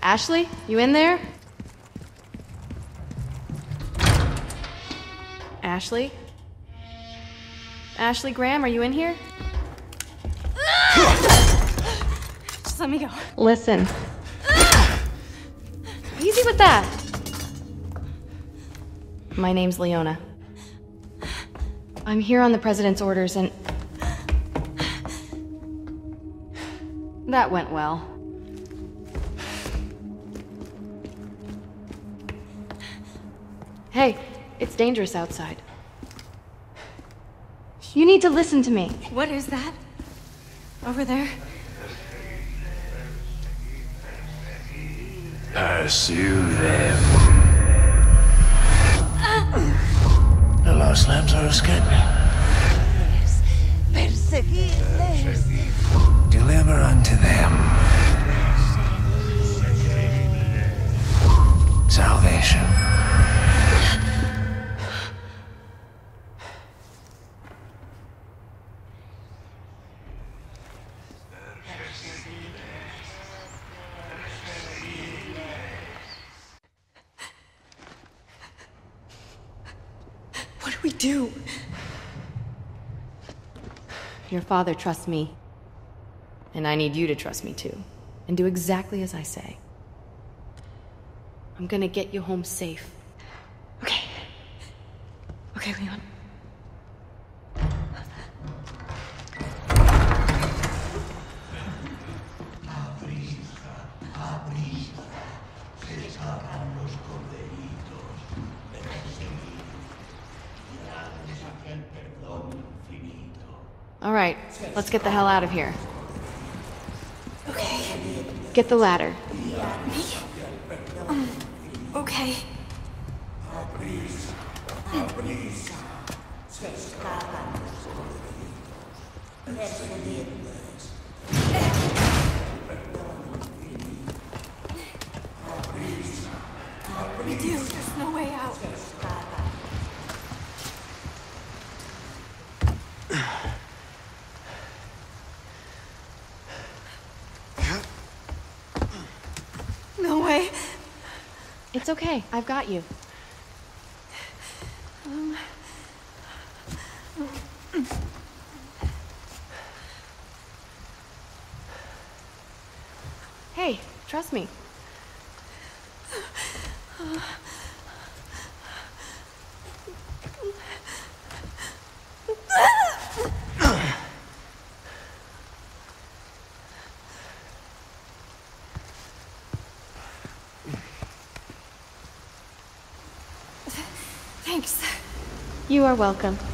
Ashley, you in there? Ashley? Ashley Graham, are you in here? Just let me go. Listen. Easy with that. My name's Leona. I'm here on the President's orders and... that went well. Hey, it's dangerous outside. You need to listen to me. What is that? Over there? Pursue them. The lost lambs are escaping. Perseguirles. Deliver unto them salvation. What do we do? Your father trusts me. And I need you to trust me too. And do exactly as I say. I'm gonna get you home safe. Okay. Okay, Leon. All right, let's get the hell out of here. Okay. Get the ladder. Me? Okay. We do. There's no way out. No way. It's okay, I've got you. Hey, trust me. Thanks. You are welcome.